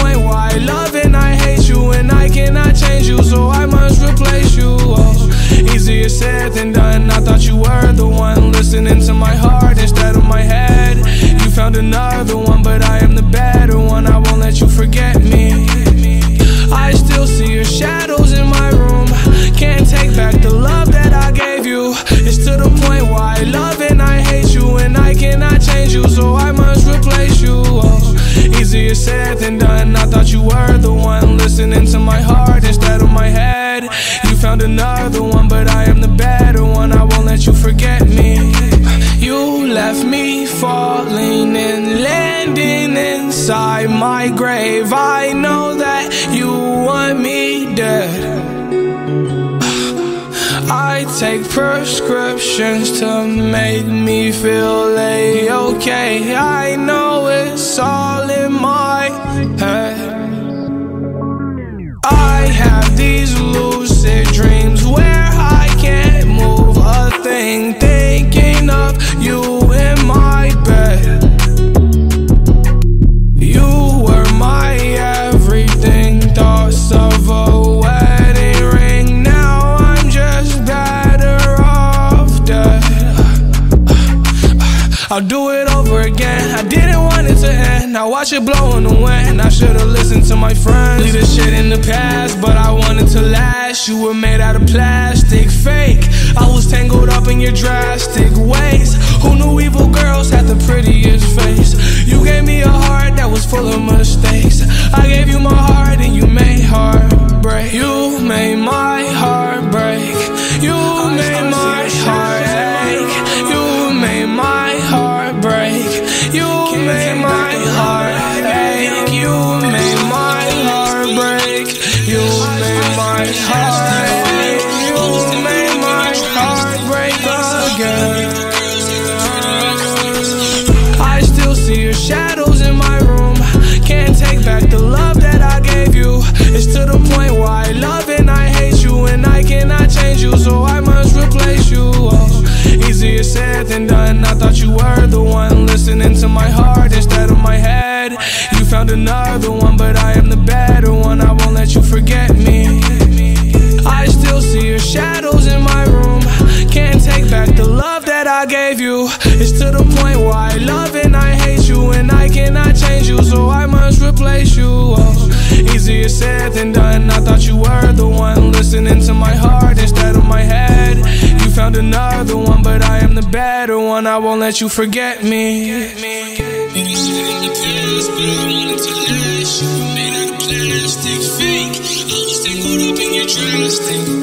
point where I love and I hate you, and I cannot change you, so I must replace you. Oh, easier said than done. I thought you were the one listening to my heart instead of my head. You found another one, but I am the better one. I won't let you forget me. I still see your shadows in my room. Can't take back the love that I gave you. It's to the point where I love and I hate you, and I cannot change you, so I must replace you. Oh, easier said than done. I thought you were the one listening to my heart instead of my head. You found another one, but I am the better one. I won't let you forget me. You left me falling and landing inside my grave. I know that you want me dead. I take prescriptions to make me feel A-okay. I know it's all in my head. I have these lucid dreams where I can't move a thing, thinking of you in my bed. You were my everything, thoughts of a wedding ring. Now I'm just better off dead. I'll do it over again. I didn't want it to end. Now watch it blow in the wind. I should've listened to my friends. Leave this shit in the past, but I wanted to last. You were made out of plastic, fake. I was tangled up in your drastic ways. Who knew evil girls had the prettiest face? You gave me a heart that was full of mistakes. I gave you my heart and you made heartbreak. You made my heart break. You made my heart ache. You made my heart break. You made my heart ache. You made my heart break. You made my heart ache. You made my heart break again. I still see your shadows in my room. Can't take back the love that I gave you. It's to the point where I love and I hate you, and I cannot change you, so I must replace you. Oh, easier said than done. I thought you were the one listening to my heart instead of my head. You found another one, but I am the better one. I won't let you forget me. I still see your shadows in my room. Can't take back the love that I gave you. It's to the point where I love and I hate you, and I cannot change you, so I must replace you. Oh, easier said than done. I thought you were the one listening to my heart instead of my head. You found another one, but I am the better one. I won't let you forget me. Plastic, fake. I was tangled up in your drastic